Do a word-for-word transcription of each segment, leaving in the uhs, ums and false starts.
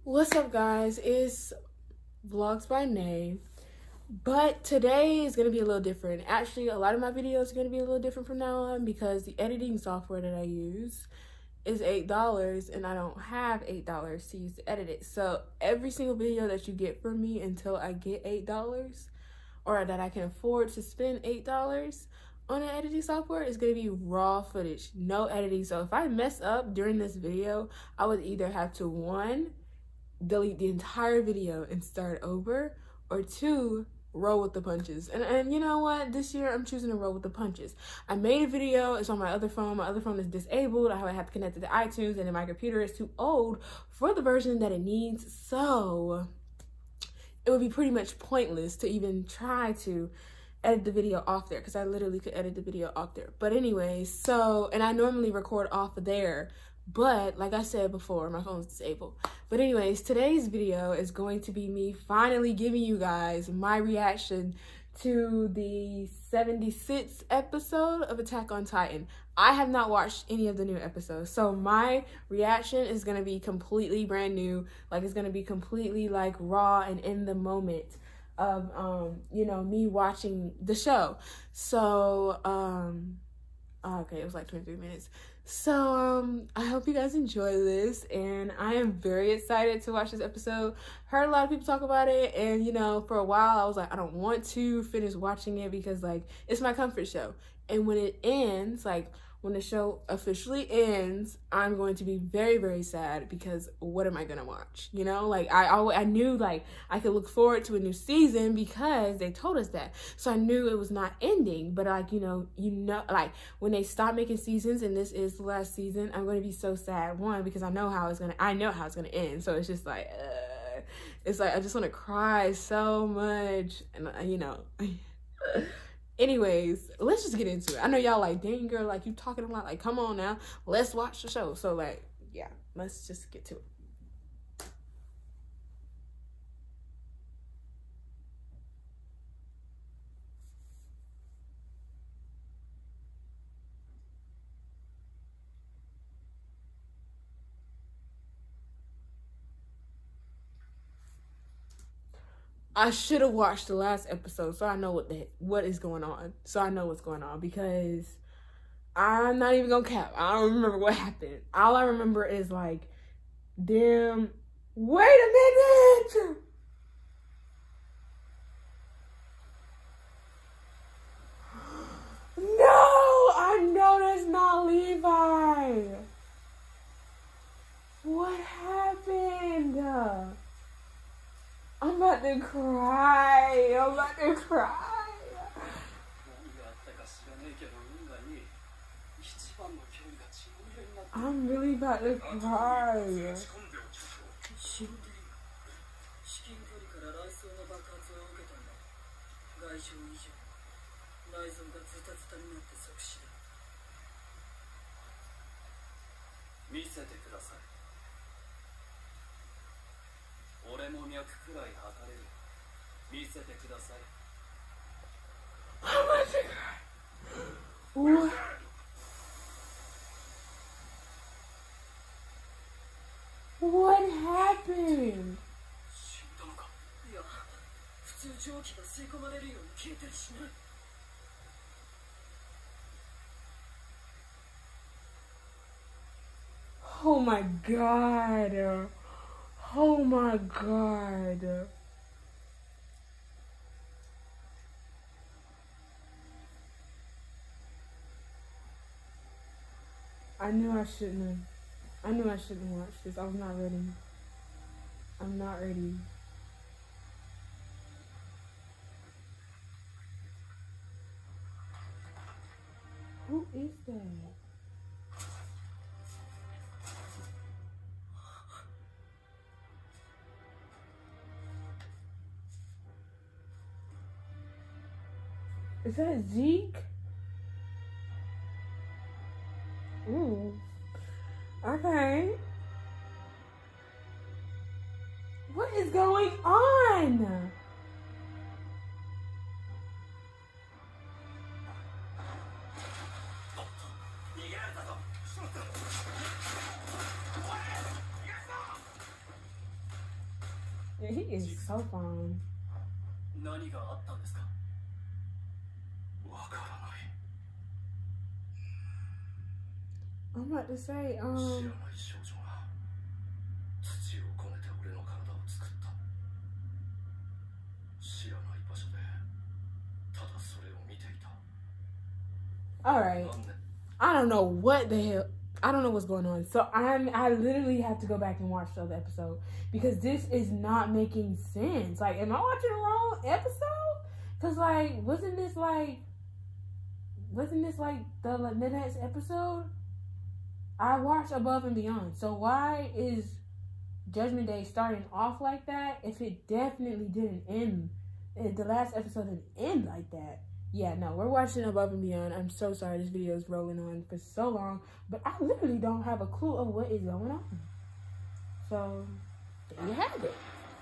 What's up, guys? It's Vlogs by Nay, but today is going to be a little different. Actually, a lot of my videos are going to be a little different from now on because the editing software that I use is eight dollars and I don't have eight dollars to use to edit it. So every single video that you get from me until I get eight dollars or that I can afford to spend eight dollars on an editing software is going to be raw footage, no editing. So if I mess up during this video, I would either have to, one, delete the entire video and start over, or two, roll with the punches. And and you know what, this year I'm choosing to roll with the punches. I made a video, it's on my other phone. My other phone is disabled. I have to connect it to iTunes, and then my computer is too old for the version that it needs, so it would be pretty much pointless to even try to edit the video off there, because I literally could edit the video off there. But anyways, so, and I normally record off of there, but like I said before, my phone's disabled. But anyways, today's video is going to be me finally giving you guys my reaction to the seventy-sixth episode of Attack on Titan. I have not watched any of the new episodes, so my reaction is going to be completely brand new. Like, it's going to be completely like raw and in the moment of, um, you know, me watching the show. So, um, okay, it was like twenty-three minutes. So, um, I hope you guys enjoy this, and I am very excited to watch this episode. Heard a lot of people talk about it, and, you know, for a while I was like, I don't want to finish watching it because, like, it's my comfort show. And when it ends, like, when the show officially ends, I'm going to be very, very sad because what am I gonna watch? You know, like, I always, I knew, like, I could look forward to a new season because they told us that. So I knew it was not ending, but, like, you know, you know, like, when they stop making seasons and this is the last season, I'm gonna be so sad. One, because I know how it's gonna, I know how it's gonna end. So it's just like, uh, it's like, I just wanna cry so much. And, uh, you know, anyways, let's just get into it. I know y'all like, dang girl, like, you talking a lot. Like, come on now, let's watch the show. So, like, yeah, let's just get to it. I should have watched the last episode so I know what the what is going on. So I know what's going on, because I'm not even gonna cap. I don't remember what happened. All I remember is, like, damn, wait a minute! No! I know that's not Levi! What happened? I'm about to cry. I'm about to cry. I'm really about to cry. I'm about to cry. What? What happened? Oh my god. Oh my god. I knew I shouldn't have. I knew I shouldn't watch this. I was not ready. I'm not ready. Who is that? Is that Zeke? Ooh. Okay. What is going on? He is so fun. 何があったんですか。わからない。 I'm about to say, 知ら um, ない少女が土をこねて俺の体を作った。知らない場所でただそれを見ていた。 all right. なんで I don't know what the hell. I don't know what's going on. So I'm, I literally have to go back and watch the other episode because this is not making sense. Like, am I watching the wrong episode? Cause like, wasn't this like, wasn't this like the, like, the next episode? I watched Above and Beyond. So why is Judgment Day starting off like that if it definitely didn't end? The last episode didn't end like that. Yeah, no, we're watching Above and Beyond. I'm so sorry this video is rolling on for so long, but I literally don't have a clue of what is going on. So, there you have it.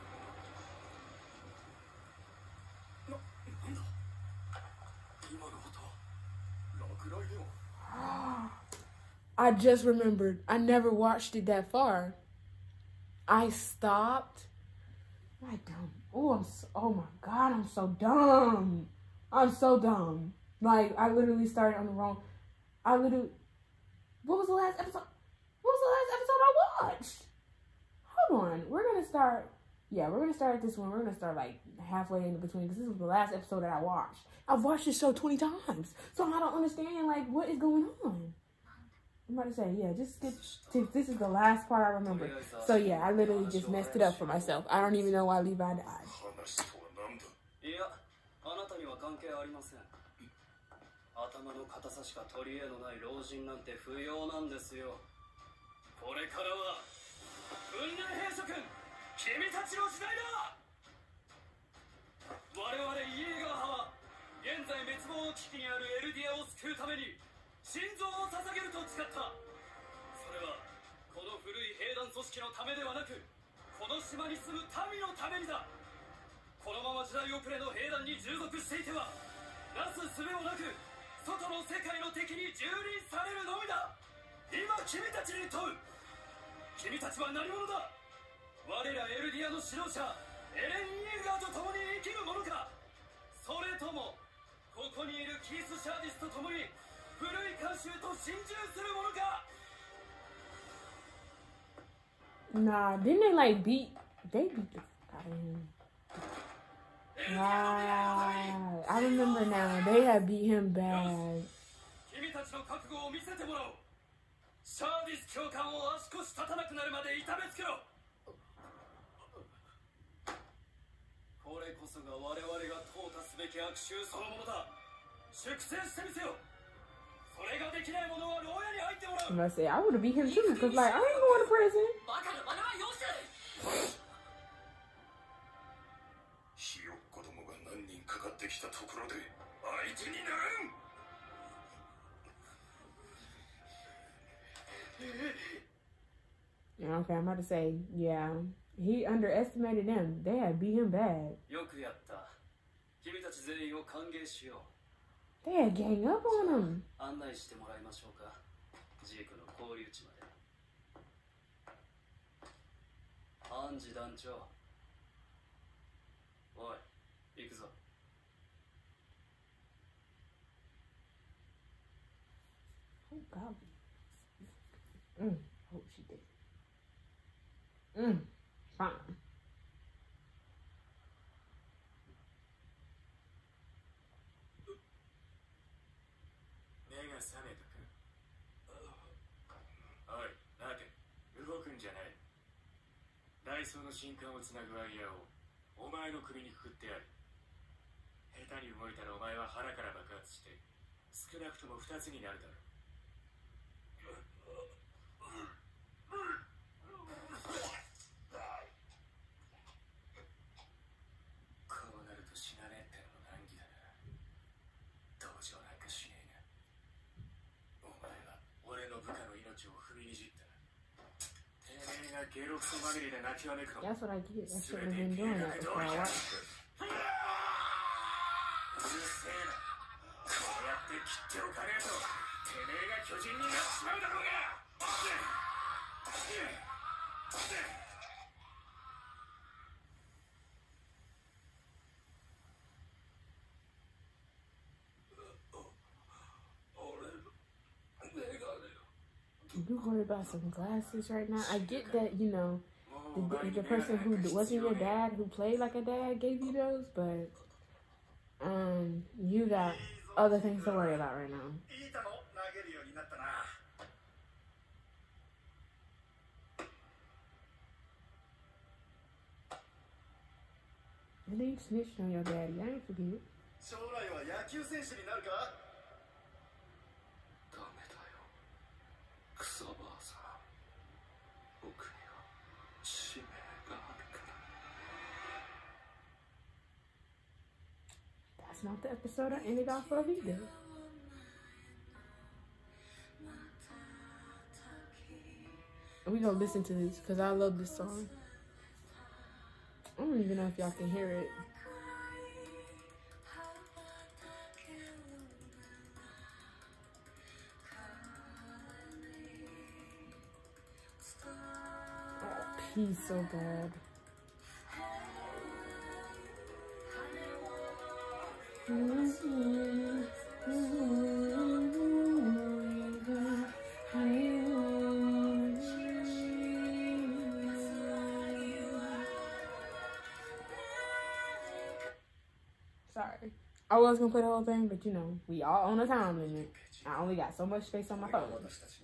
I just remembered. I never watched it that far. I stopped. I dumb. Oh, I'm so, oh my God, I'm so dumb. I'm so dumb. Like, I literally started on the wrong. I literally. What was the last episode? What was the last episode I watched? Hold on. We're gonna start. Yeah, we're gonna start this one. We're gonna start like halfway in between because this was the last episode that I watched. I've watched this show twenty times, so I don't understand like what is going on. I'm about to say, yeah, just skip to, this is the last part I remember. So yeah, I literally just messed it up for myself. I don't even know why Levi died. いや、あなたには関係ありません。頭の固さしか取り柄のない老人なんて不要なんですよ。これからは雲南兵諸君、君たちの時代だ。我々イエーガー派は現在滅亡危機にあるエルディアを救うために心臓を捧げると誓った。それはこの古い兵団組織のためではなく、この島に住む民のためにだ。このまま時代遅れの兵団に従属していてはなすすべもなく外の世界の敵に蹂躙されるのみだ。今君たちに問う。君たちは何者だ。我らエルディアの指導者エレン・イエーガーと共に生きる者か、それともここにいるキース・シャーディスと共に古い慣習と心中する者か。 Nah, didn't they like beat? They beat the fuck out of him. Wow, I remember now. They had beat him bad. 君たちの覚悟を見せてもらおう。シャーディス教官を足腰立たなくなるまで痛めつけろ。これこそが我々が淘汰すべき悪臭そのものだ。粛清してみせよ。それができない者は牢屋に入ってもらう。 I must say, I would have beat him too, because like I ain't going to prison. バカな真似はよせ。ひよっこどもが何人かかってきたところで相手にならん。 Okay, I'm about to say, yeah, he underestimated them. They had beat him bad. よくやった。君たち全員を歓迎しよう。 They had gang up on him. 案内してもらいましょうか。ジークの交流地まで。アンジ団長。おい、行くぞ。 Oh God. Mm. Oh, she did. Mm. Fine. 目が覚めたか。おい、待て。動くんじゃない。ダイソーの新刊をつなぐワイヤーをお前の首にくくってやる。下手に動いたらお前は腹から爆発して少なくとも二つになるだろう。 That's what I get. I shouldn't have been doing that before I watched it. こうやって切っておかねえとてめえが巨人になっちまうだろうが。 Oh You worried about some glasses right now? I get that, you know, the, the person who wasn't your dad, who played like a dad, gave you those, but um, you got other things to worry about right now. And then you snitched on your daddy. I ain't forget. That's not the episode I ended off of either. We gonna listen to this because I love this song. I don't even know if y'all can hear it. Oh, he's so bad. Sorry. I was gonna play the whole thing, but you know, we all on a time limit. I only got so much space on my phone.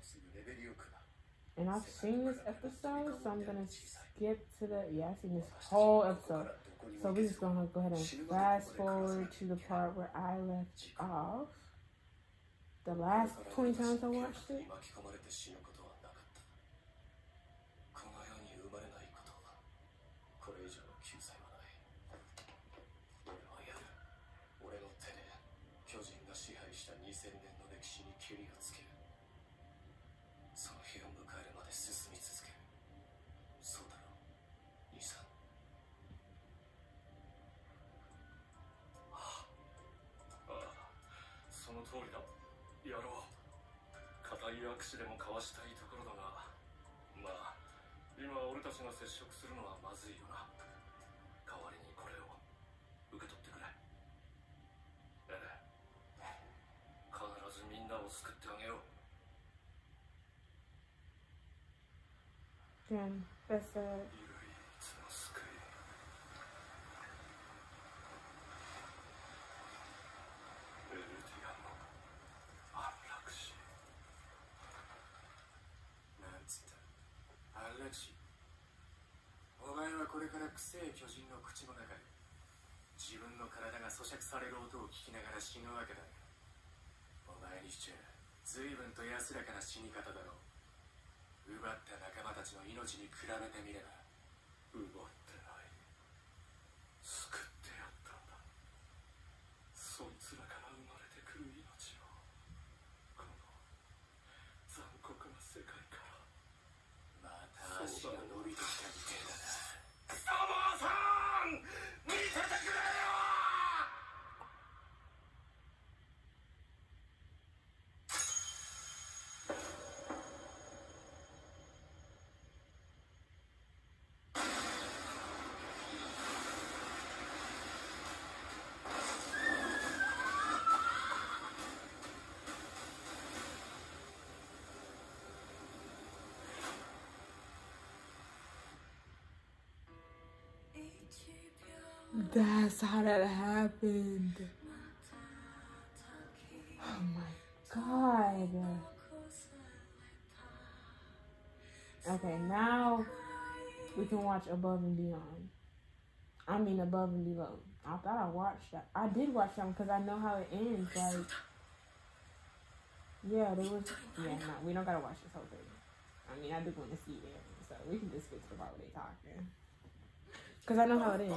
And I've seen this episode, so I'm gonna skip to the, yeah, I've seen this whole episode. So we're just gonna go ahead and fast forward to the part where I left off. The last twenty times I watched it. Damn, that's sad. That's how that happened. Oh my god. Okay, now we can watch Above and Beyond. I mean Above and Below. I thought I watched that. I did watch that one because I know how it ends. Like, yeah, there was. Yeah, no, we don't gotta watch this whole thing. I mean, I do want to see it, so we can just get to the part where they talking. Because I know how it is.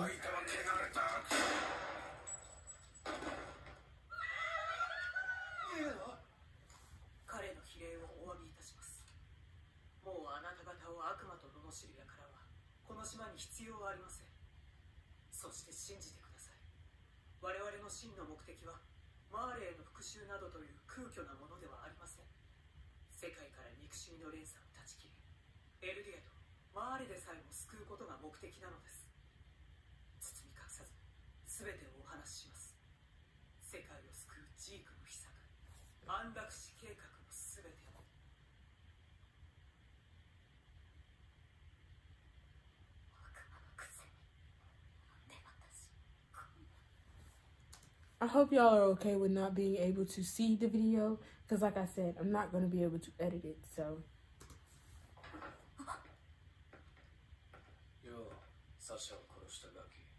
I hope y'all are okay with not being able to see the video, because like I said, I'm not going to be able to edit it, so. Yo, Sasha を殺したガキ。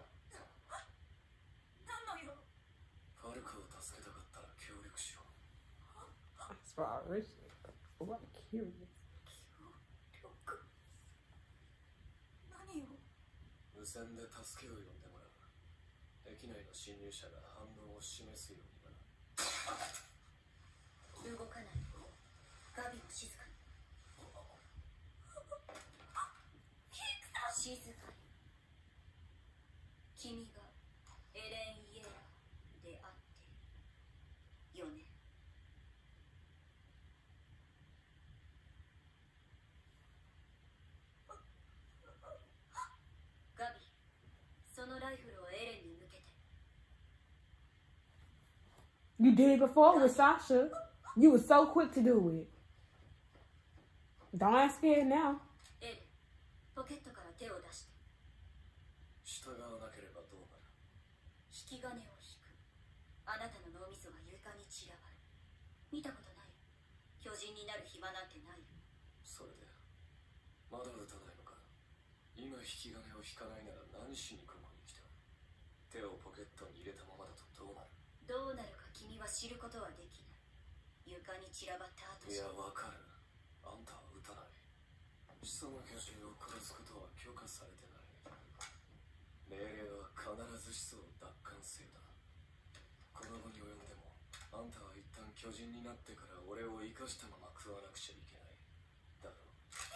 何のよ。 ファルコを助けたかったら協力しろ。 As far as I'm curious. 協力。何よ。 無線で助けを呼んでもらう。駅内の侵入者が反応を示すようにな。 動かない。ガビも静かに。静かに。君がエレン・イエラーであってよね。ガビ、そのライフルをエレンに向けて。 You did it before with Sasha. You were so quick to do it. Don't ask it now. エレン、ポケットから手を出して。 従わなければどうなる？ 引き金を引く。あなたの脳みそが床に散らばる。見たことない。巨人になる暇なんてない。 それでまだ撃たないのか？今引き金を引かないなら何しにここに来た？手をポケットに入れたままだとどうなる？ どうなるか君は知ることはできない。床に散らばった後いや、わかる。あんたは撃たない。始祖の巨人を殺すことは許可されてない。命令は必ず始祖を奪還せよだ。この後に及んでもあんたは一旦巨人になってから俺を生かしたまま食わなくちゃいけない。だろう。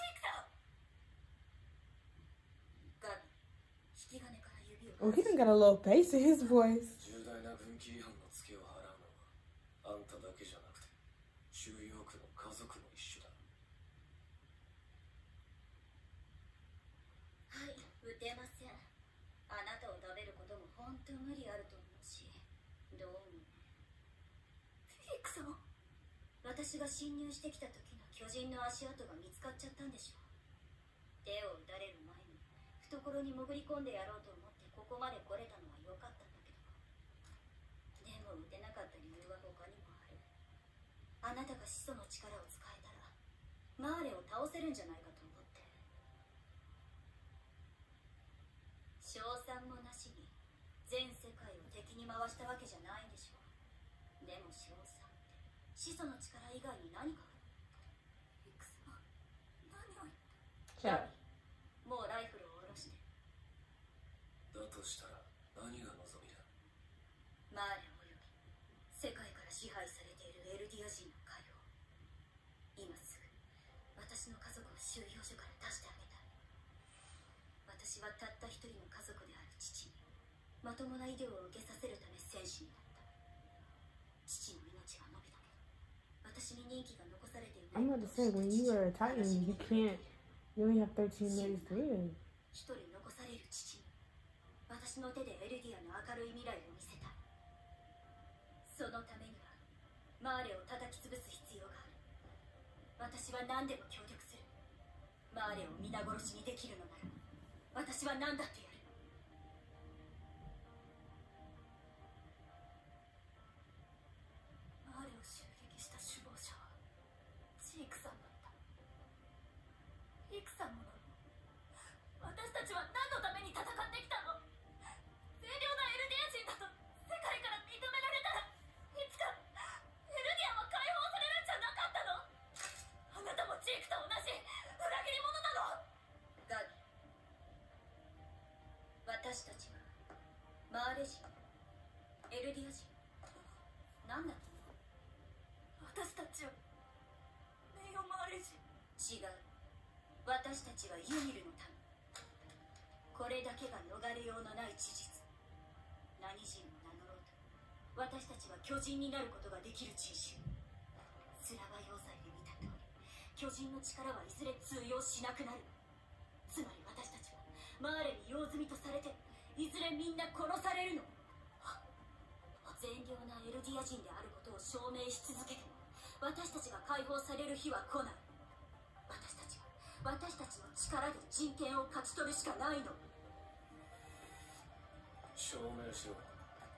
ガビ、引き金から指を。 Oh, he done got a little bass in his voice. 重大な軍規違反のツケを払うのはあんただけじゃなくて収容区の家族も一緒だ。 はい、撃てません。あなたを食べることも本当無理あると思うし、どうもね。フィリックさん、私が侵入してきた時の巨人の足跡が見つかっちゃったんでしょ。手を撃たれる前に懐に潜り込んでやろうと思ってここまで来れたのは良かったんだけど、でも撃てなかった理由は他にもある。あなたが始祖の力を使えたらマーレを倒せるんじゃないかと思って。賞賛もなしに全世界を敵に回したわけじゃないんでしょう。でも賞賛って始祖の力以外に何かある？フィックスは何を言って。 Shut up. もうライフルを下ろして。 だとしたら何が望みだ？ マーレおよび世界から支配されているエルディア人の解放。今すぐ私の家族を収容所から出してあげたい。私はたった一人の家族である父にまともな医療を受けさせるため戦士になった。父の命は伸びたけど私に任期が残されていない。 I'm about to say, when you are a Titan, you can't, you only have thirteen days to live. 一人残される父に私の手でエルディアの明るい未来を見せたい。そのためにはマーレを叩き潰す必要がある。私は何でも協力する。マーレを皆殺しにできるのなら私は何だってやる。マーレを襲撃した首謀者はジークさんだった。イクさんもなの。私たちは何のために戦ってきたの？善良なエルディア人だと世界から認められたらいつかエルディアも解放されるんじゃなかったの？あなたもジークと同じ裏切り者なの？ガビ、私たちはマーレ人、エルディア人、何だったの？私たちは名誉マーレ人。違う。私たちはユミルの民。これだけが逃れようのない事実。何人を名乗ろうと私たちは巨人になることができる人種。スラバ要塞で見た通り、巨人の力はいずれ通用しなくなる。つまり私たちはマーレに用済みとされていずれみんな殺されるの。善良なエルディア人であることを証明し続けても私たちが解放される日は来ない。私たちは私たちの力で人権を勝ち取るしかないの。 証明しろ。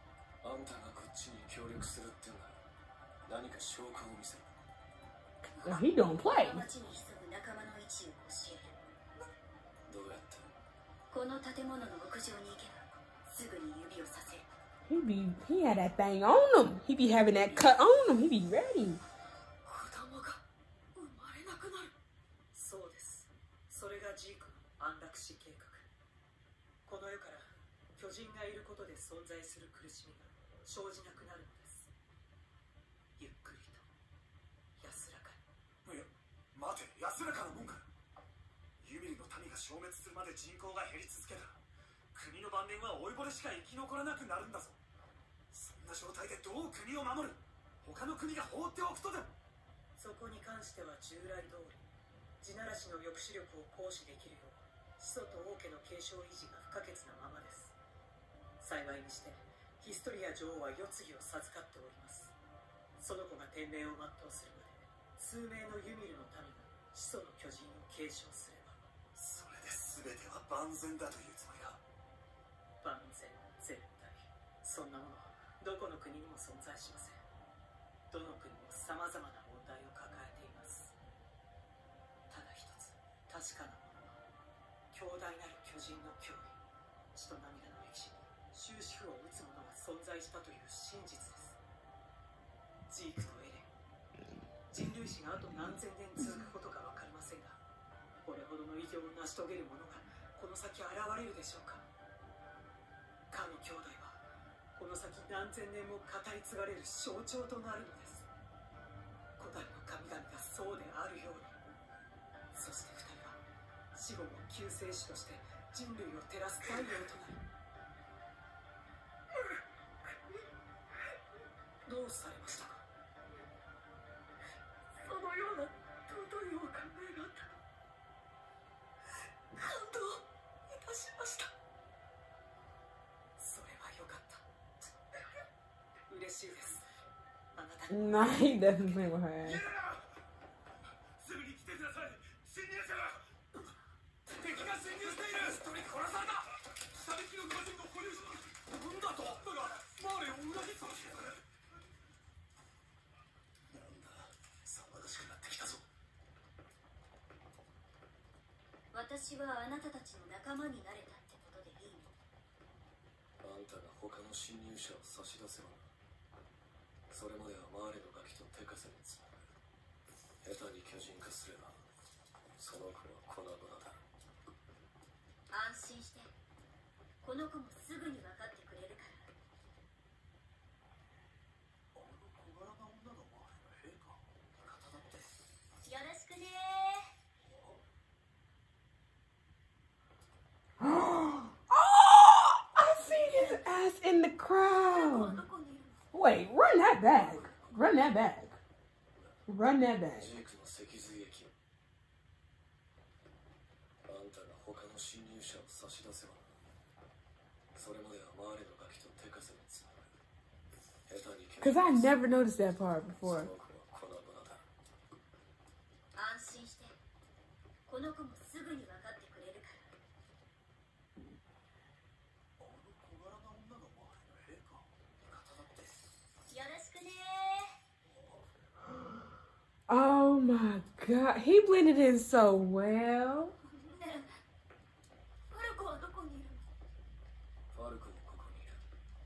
あんたがこっちに協力するってんなら何か証拠を見せる。 He don't play. 町に潜む仲間の位置を教える。 どうやって？ この建物の屋上に行けばすぐに指をさせる。 He be he had that thing on him. He be having that cut on him. He be ready. 子供が生まれなくなる。そうです。それがジークの安楽死計画。この世から巨人がいることで存在する苦しみが生じなくなるのです。ゆっくりと安らかに。いや、待て、安らかなもんか。ユミルの民が消滅するまで人口が減り続けたら国の晩年は老いぼれしか生き残らなくなるんだぞ。そんな状態でどう国を守る？他の国が放っておくとでも。そこに関しては従来通り地ならしの抑止力を行使できるよう始祖と王家の継承維持が不可欠なままです。幸いにしてヒストリア女王は世継ぎを授かっております。その子が天命を全うするまで数名のユミルの民が始祖の巨人を継承すれば、それで全ては万全だというつもりか。万全絶対そんなものどこの国にも存在しません。どの国もさまざまな問題を抱えています。ただ一つ確かなものは強大なる巨人の脅威、血と涙の歴史に終止符を打つ者が存在したという真実です。ジークとエレン、人類史があと何千年続くことか分かりませんが、これほどの偉業を成し遂げる者がこの先現れるでしょうか。かの兄弟はこの先何千年も語り継がれる象徴となるのです。古代の神々がそうであるように。そして二人は死後も救世主として人類を照らす太陽となる。どうされましたか？そのような尊いお考えがあった。感動いたしました。それはよかった。嬉しいです。あなたに。 Nah, he definitely playing with her ass. すぐに来てください。侵入者が。敵が侵入している。一人殺された。下引きの巨人の保有者。なんだと。だがマーレを裏切った。なんだ、騒がしくなってきたぞ。 私はあなたたちの仲間になれたってことでいいの？ あんたが他の侵入者を差し出せばな。それまではマーレのガキと手数につなぐ。下手に巨人化すればその子は粉々だ。 安心して、この子もすぐに分かってくれるから。 あの小柄な女がマーレの兵か。味方だって。 よろしくねー。 Oh, I seen his ass in the crowd. Wait, run that back. Run that back. Run that back. ジークの脊髄液を。あんたが他の侵入者を差し出せば、それまではマーレのガキと手数につなぐ。下手に。 Cause I never noticed that part before. その子は粉々だ。 安心して、この子もすぐに分かってくれるから。 あの小柄な女がマーレの兵か。味方だって。 よろしくねー。 Oh my god, he blended in so well. ねえ、ファルコはどこにいるの？ ファルコもここにいる。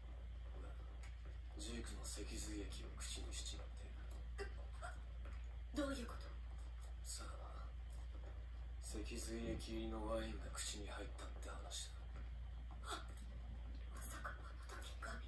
ジークの脊髄液を口にしちまっている。 どういうこと？ さあ、脊髄液入りのワインが口に入ったって話だ。 まさかあの時神。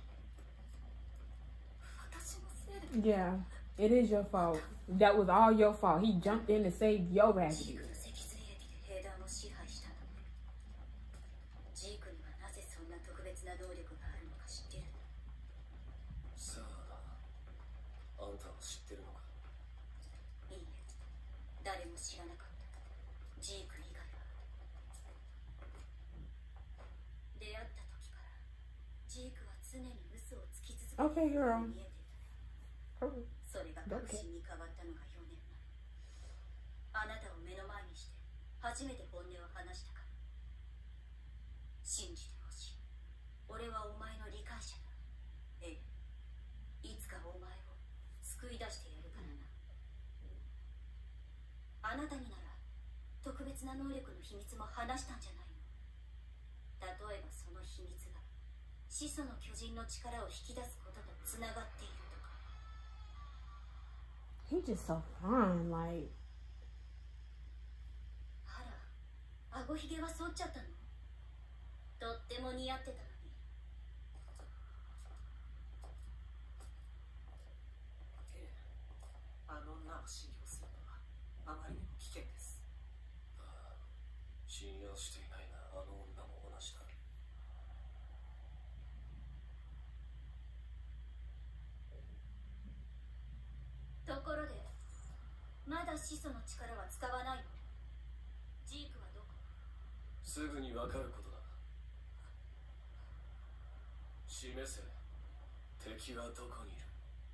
私のせいで。 Yeah, it is your fault. That was all your fault. He jumped in to save your ジー ass. クの脊髄液で兵団を支配したの。ジークにはなぜそんな特別な能力があるのか知ってる？ さあ、あんたは知ってるのか？ いいえ、誰も知らなかった。ジーク以外は。出会った時からジークは常に嘘をつき続けているように見えていた。 Okay. それが確信に変わったのがよねんまえ。あなたを目の前にして初めて本音を話したから。信じてほしい。俺はお前の理解者だ。ええ。 別な能力の秘密も話したんじゃないの。例えばその秘密が始祖の巨人の力を引き出すこととつながっているとか。 He's just so fun, like. あら、顎ひげは剃っちゃったの？とっても似合ってたのに。 ええ、あの女を信用するのはあまりにも危険です。ああ、信用していないな。あの女も同じだ。 ところで、まだ始祖の力は使わないの？ジークはどこ？ すぐにわかることだ。示せ、敵はどこにいる。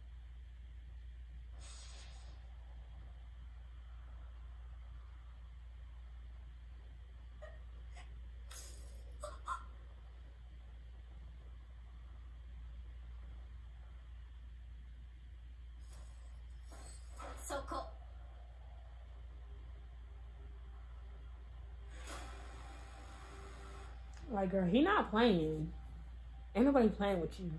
そこ。 Like, girl, he not playing. Ain't nobody playing with you.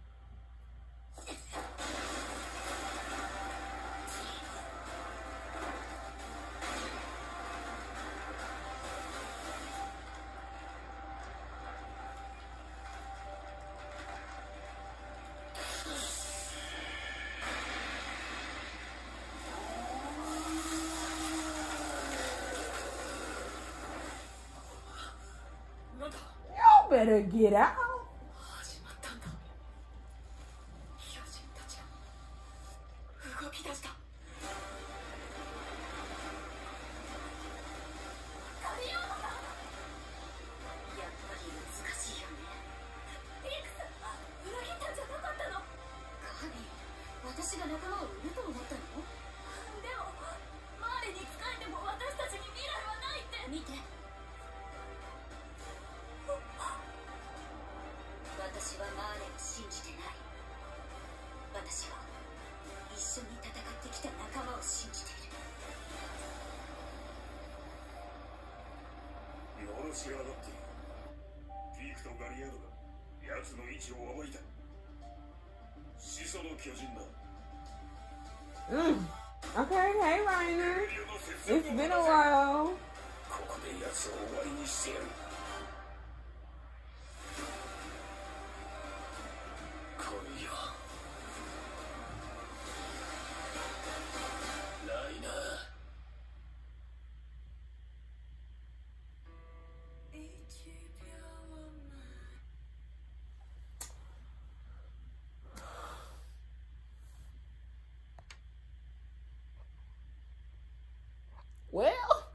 Y'all better get out. 始まったんだ。巨人たちが動き出した。 カリオーナさん、やっぱり難しいよね。フィックス、裏切ったんじゃなかったの？カービィ、私が仲間を売ると思ったの？でもマーレに仕えても私たちに未来はないって。見て、私はマーレを信じてない。私は一緒に戦ってきた仲間を信じている。 よろし上がっている。ピークとガリアードが奴の位置を暴いた。始祖の巨人だ。 Mm. Okay, hey, Reiner. It's been a while. ここで奴を終わりにしてやる。 来いよ、ライナー。 Well,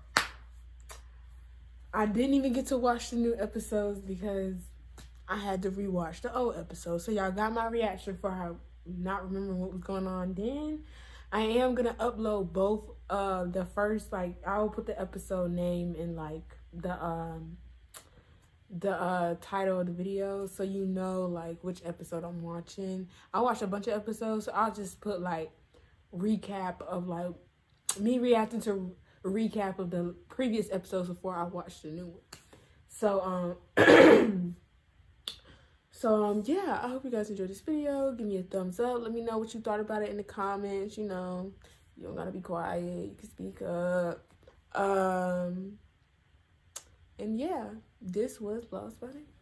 I didn't even get to watch the new episodes because I had to rewatch the old episodes. So y'all got my reaction for how not remembering what was going on then. I am gonna upload both uh the first, like, I will put the episode name in like the um the uh title of the video so you know like which episode I'm watching. I watched a bunch of episodes, so I'll just put like recap of like me reacting to a recap of the previous episodes before I watched the new one. So um so um yeah, I hope you guys enjoyed this video. Give me a thumbs up. Let me know what you thought about it in the comments. You know, you don't gotta be quiet, you can speak up. Um and yeah, this was Lost by Name.